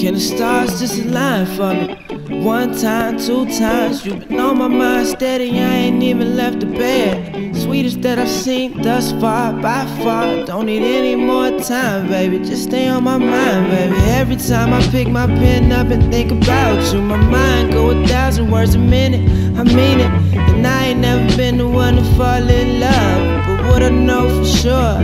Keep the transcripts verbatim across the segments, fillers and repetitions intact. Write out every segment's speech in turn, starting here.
Can the stars just align for me? One time, two times, you've been on my mind steady, I ain't even left the bed. Sweetest that I've seen thus far, by far. Don't need any more time, baby, just stay on my mind, baby. Every time I pick my pen up and think about you, my mind go a thousand words a minute, I mean it. And I ain't never been the one to fall in love, but what I know for sure,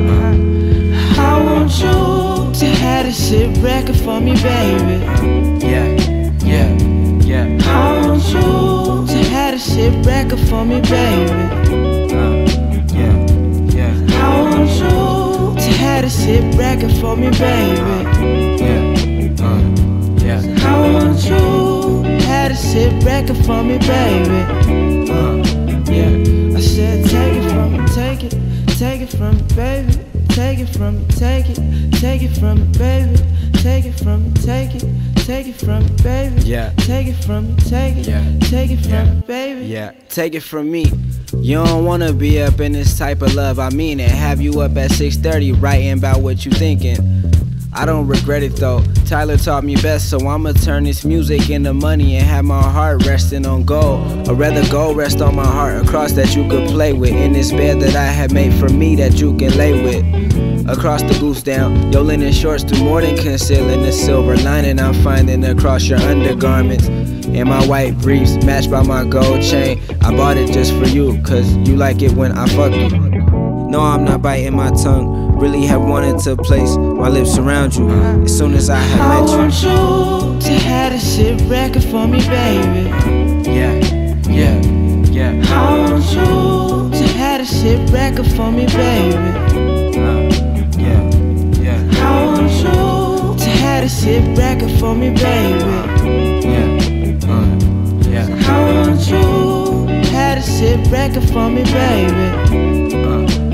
I want you to have this shit record for me, baby. Yeah, yeah, yeah. I want you to have this shit record for me, baby. Uh, yeah, yeah. I want you to have this shit record for me, baby. Yeah, uh, yeah. I want you to have this shit record for me, baby. Uh, Yeah, I said take it from me, take it, take it from me, baby. Take it from me, take it, take it from me, baby. Take it from me, take it, take it from me, baby. Yeah. Take it from me, take it, Yeah. take it from Yeah. me, baby. yeah. Take it from me. You don't wanna be up in this type of love, I mean it. Have you up at six thirty writing about what you thinking. I don't regret it though, Tyler taught me best, so I'ma turn this music into money and have my heart resting on gold. Or rather gold rest on my heart, a cross that you could play with, in this bed that I have made for me that you can lay with. Across the goose down, your linen shorts do more than concealing the silver lining I'm finding across your undergarments. And my white briefs matched by my gold chain, I bought it just for you, cause you like it when I fuck you. No, I'm not biting my tongue, really have wanted to place my lips around you as soon as I have I met want you to have this shit record for me, baby. you. Yeah, yeah, yeah. I want you to have this shit record for me, baby. Uh, yeah, yeah, I want you to have this shit record for me, baby. yeah. Uh, yeah. I want you to have this shit record for me, baby. Uh,